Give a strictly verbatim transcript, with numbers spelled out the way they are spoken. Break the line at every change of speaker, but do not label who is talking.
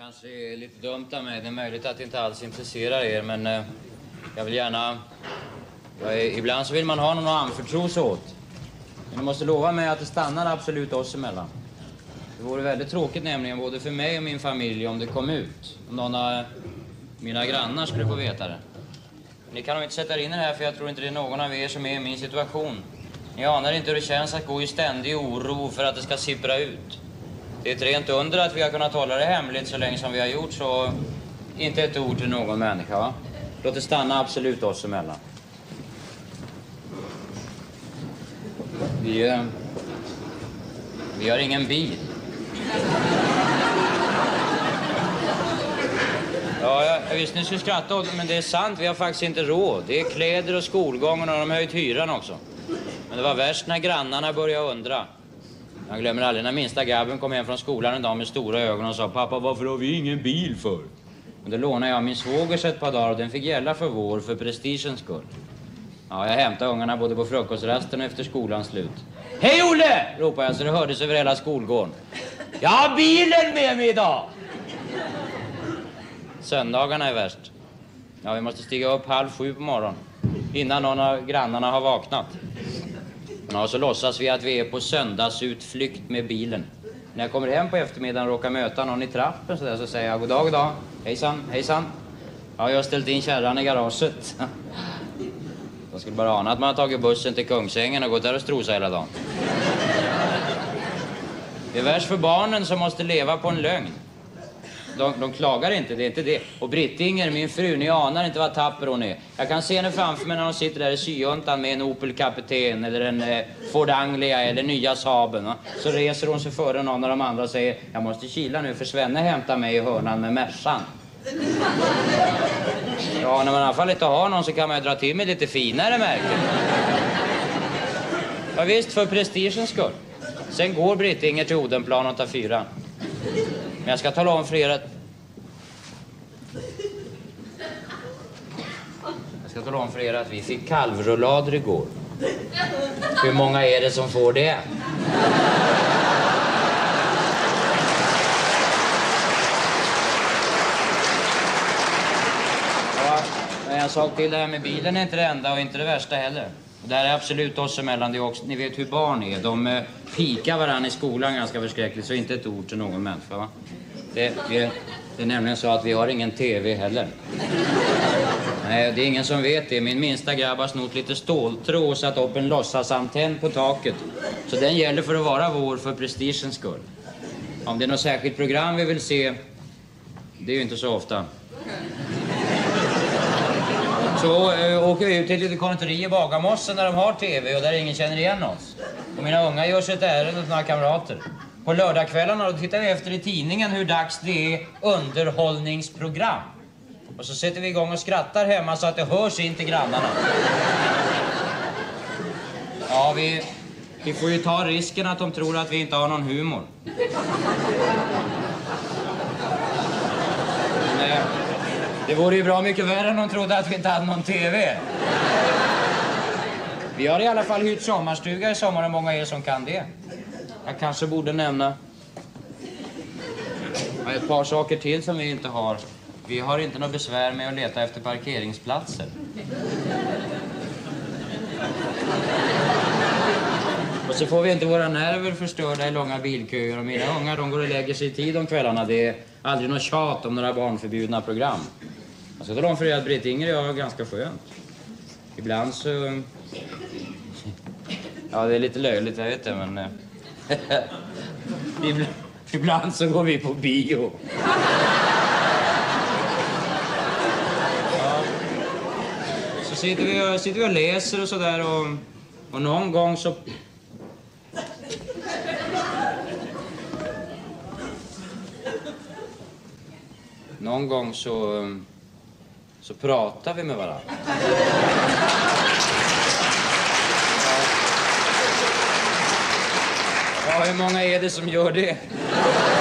kanske är lite dumt av mig. Det är möjligt att det inte alls intresserar er, men eh, jag vill gärna... Ja, ibland så vill man ha någon att anförtro sig åt. Men ni måste lova mig att det stannar absolut oss emellan. Det vore väldigt tråkigt nämligen, både för mig och min familj, om det kom ut. Om någon av mina grannar skulle få veta det. Ni kan nog inte sätta er in i det här, för jag tror inte det är någon av er som är i min situation. Ni anar inte hur det känns att gå i ständig oro för att det ska sippra ut. Det är ett rent under att vi har kunnat hålla det hemligt så länge som vi har gjort, så inte ett ord till någon människa, va? Låt det stanna absolut oss emellan. Vi, eh, vi har ingen bil. Ja, jag visste ni skulle skratta åt det, men det är sant. Vi har faktiskt inte råd. Det är kläder och skolgången, och de har höjt hyran också. Men det var värst när grannarna började undra. Jag glömmer aldrig när minsta grabben kom hem från skolan en dag med stora ögon och sa: pappa, varför har vi ingen bil för? Men då lånade jag min svågers ett par dagar, och den fick gälla för vår, för prestigens skull. Ja, jag hämtade ungarna både på frukostrasten och efter skolans slut. Hej Olle! Ropade jag så det hördes över hela skolgården. Jag har bilen med mig idag! Söndagarna är värst. Ja, vi måste stiga upp halv sju på morgonen, innan någon av grannarna har vaknat. Ja, så låtsas vi att vi är på söndagsutflykt med bilen. När jag kommer hem på eftermiddagen och råkar möta någon i trappen så, där, så säger jag: god dag, god dag. Hejsan, hejsan. Ja, jag har ställt in kärran i garaget. Jag skulle bara ana att man har tagit bussen till Kungsängen och gått där och strosa hela dagen. Det är värst för barnen som måste leva på en lögn. De, de klagar inte, det är inte det. Och Brittinger, min fru, ni anar inte vad tapper hon är. Jag kan se henne framför mig när hon sitter där i syjuntan med en Opel Kapten eller en eh, Ford Anglia eller nya Saaben. Va? Så reser hon sig före någon av de andra och säger: jag måste kila nu för Svenne hämtar mig i hörnan med Mersan. Ja, när man i alla fall inte har någon så kan man ju dra till med lite finare märken. Ja visst, för prestigens skull. Sen går Brittinger till Odenplan och tar fyra. Men jag ska tala om för er att... Jag ska tala om för er att vi fick kalvrullader igår. Hur många är det som får det? Ja, men jag sa till det här med bilen är inte det enda och inte det värsta heller. Och det här är absolut oss emellan. Det är också, ni vet hur barn är. De eh, pikar varandra i skolan ganska förskräckligt, så inte ett ord till någon människa, va? Det, det, det är nämligen så att vi har ingen tv heller. Nej, det är ingen som vet det. Min minsta grabb har snott lite ståltråd och satt upp en låtsasantenn på taket. Så den gäller för att vara vår, för prestigens skull. Om det är något särskilt program vi vill se, det är ju inte så ofta. Så äh, åker vi ut till lite konditori i Bagarmossen där de har tv och där ingen känner igen oss. Och mina unga gör sig ett ärende åt några kamrater. På lördagskvällarna då tittar vi efter i tidningen hur dags det är underhållningsprogram. Och så sätter vi igång och skrattar hemma så att det hörs in till grannarna. Ja, vi, vi får ju ta risken att de tror att vi inte har någon humor. Men, äh, det vore ju bra mycket värre än de trodde att vi inte hade någon tv. Vi har i alla fall hyrt sommarstuga i sommar, och många är som kan det. Jag kanske borde nämna ett par saker till som vi inte har. Vi har inte något besvär med att leta efter parkeringsplatser. Och så får vi inte våra nerver förstörda i långa bilköer. Och mina ungar, de går och lägger sig i tid om kvällarna. Det är aldrig något tjat om några barnförbjudna program. Jag ska tala om för er att Britt-Inger och jag är ganska skönt. Ibland så... Ja, det är lite löjligt, jag vet det, men... Ibland så går vi på bio. Ja. Så sitter vi, och, sitter vi och läser och sådär, och, och någon gång så... Någon gång så... Så pratar vi med varandra. Ja, hur många är det som gör det?